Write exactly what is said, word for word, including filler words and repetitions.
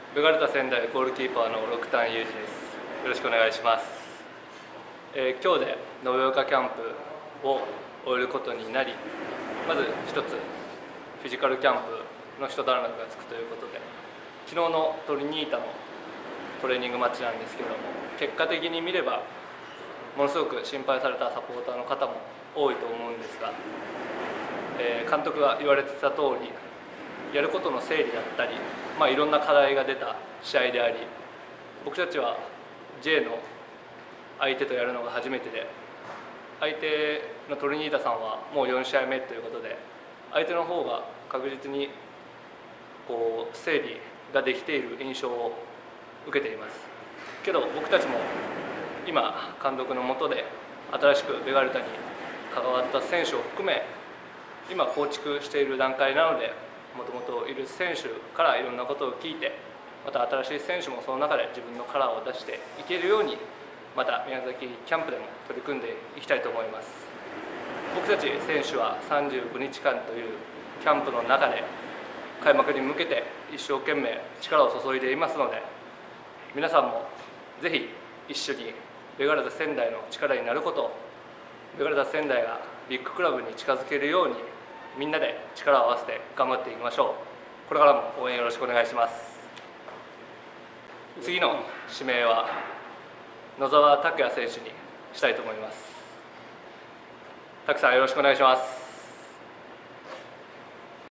ベガルタ仙台ゴールキーパーの六谷裕二です。よろしくお願いします。えー、今日で延岡キャンプを終えることになり、まず一つフィジカルキャンプの一段落がつくということで、昨日のトリニータのトレーニングマッチなんですけども、結果的に見ればものすごく心配されたサポーターの方も多いと思うんですが、えー、監督が言われてた通り、やることの整理だったり、まあ、いろんな課題が出た試合であり、僕たちは ジェイ の相手とやるのが初めてで、相手のトリニータさんはもうよん試合目ということで、相手の方が確実にこう整理ができている印象を受けています。けど僕たちも今監督の下で新しくベガルタに関わった選手を含め今構築している段階なので、もともといる選手からいろんなことを聞いて、また新しい選手もその中で自分のカラーを出していけるように、また宮崎キャンプでも取り組んでいきたいと思います。僕たち選手はさんじゅうごにちかんというキャンプの中で開幕に向けて一生懸命力を注いでいますので、皆さんもぜひ一緒にベガルタ仙台の力になることを、ベガルタ仙台がビッグクラブに近づけるようにみんなで力を合わせて頑張っていきましょう。これからも応援よろしくお願いします。次の指名は野澤拓也選手にしたいと思います。拓さんよろしくお願いします。